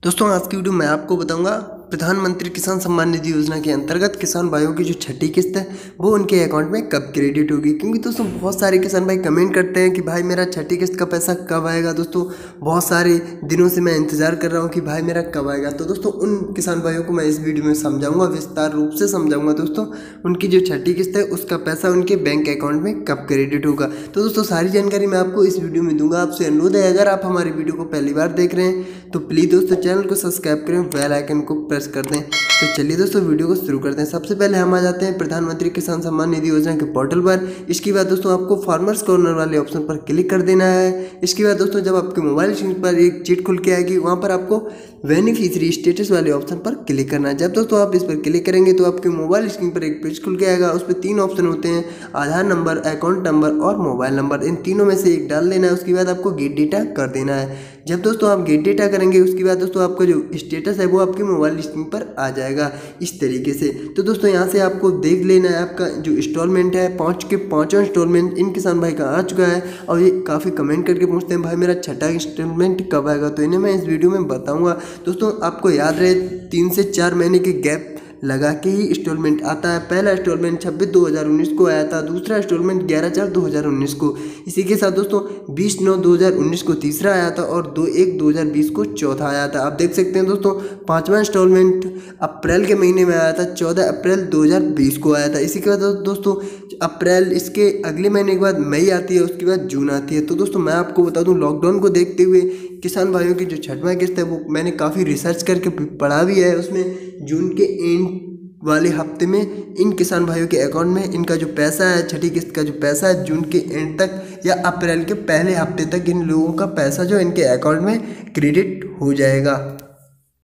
दोस्तों आज की वीडियो में आपको बताऊंगा प्रधानमंत्री किसान सम्मान निधि योजना के अंतर्गत किसान भाइयों की जो छठी किस्त है वो उनके अकाउंट में कब क्रेडिट होगी। क्योंकि दोस्तों बहुत सारे किसान भाई कमेंट करते हैं कि भाई मेरा छठी किस्त का पैसा कब आएगा। दोस्तों बहुत सारे दिनों से मैं इंतजार कर रहा हूँ कि भाई मेरा कब आएगा। तो दोस्तों उन किसान भाइयों को मैं इस वीडियो में समझाऊंगा, विस्तार रूप से समझाऊंगा दोस्तों उनकी जो छठी किस्त है उसका पैसा उनके बैंक अकाउंट में कब क्रेडिट होगा। तो दोस्तों सारी जानकारी मैं आपको इस वीडियो में दूंगा। आपसे अनुरोध है अगर आप हमारी वीडियो को पहली बार देख रहे हैं तो प्लीज़ दोस्तों चैनल को सब्सक्राइब करें, बेल आइकन को प्रेस कर दें। तो चलिए दोस्तों वीडियो को शुरू करते हैं। सबसे पहले हम आ जाते हैं प्रधानमंत्री किसान सम्मान निधि योजना के पोर्टल पर। इसके बाद दोस्तों आपको फार्मर्स कॉर्नर वाले ऑप्शन पर क्लिक कर देना है। इसके बाद दोस्तों जब आपके मोबाइल स्क्रीन पर एक चीट खुल के आएगी वहाँ पर आपको बेनिफिशियरी स्टेटस वाले ऑप्शन पर क्लिक करना है। जब दोस्तों आप इस पर क्लिक करेंगे तो आपके मोबाइल स्क्रीन पर एक पेज खुल के आएगा। उस पर 3 ऑप्शन होते हैं, आधार नंबर, अकाउंट नंबर और मोबाइल नंबर। इन तीनों में से एक डाल देना है। उसके बाद आपको गेट डेटा कर देना है। जब दोस्तों आप गेट डेटा करेंगे उसके बाद दोस्तों आपका जो स्टेटस है वो आपके मोबाइल स्क्रीन पर आ जाएगा इस तरीके से। तो दोस्तों यहाँ से आपको देख लेना है आपका जो इंस्टॉलमेंट है 5 के 5वां इंस्टॉलमेंट इन किसान भाई का आ चुका है। और ये काफ़ी कमेंट करके पूछते हैं भाई मेरा छठा इंस्टॉलमेंट कब आएगा। तो इन्हें मैं इस वीडियो में बताऊँगा। दोस्तों आपको याद रहे 3 से 4 महीने के गैप लगा के ही इंस्टॉलमेंट आता है। पहला इंस्टॉलमेंट 26/2/2019 को आया था, दूसरा इंस्टॉलमेंट 11/4/2019 को। इसी के साथ दोस्तों 20/9/2019 को तीसरा आया था और 2/1/2020 को चौथा आया था। आप देख सकते हैं दोस्तों 5वां इंस्टॉलमेंट अप्रैल के महीने में आया था, 14 अप्रैल 2020 को आया था। इसी के बाद दोस्तों अप्रैल, इसके अगले महीने के बाद मई आती है, उसके बाद जून आती है। तो दोस्तों मैं आपको बता दूं लॉकडाउन को देखते हुए किसान भाइयों की जो छठवां किस्त है वो मैंने काफ़ी रिसर्च करके पढ़ा भी है। उसमें जून के एंड वाले हफ्ते में इन किसान भाइयों के अकाउंट में इनका जो पैसा है, छठी किस्त का जो पैसा है, जून के एंड तक या अप्रैल के पहले हफ्ते तक इन लोगों का पैसा जो इनके अकाउंट में क्रेडिट हो जाएगा।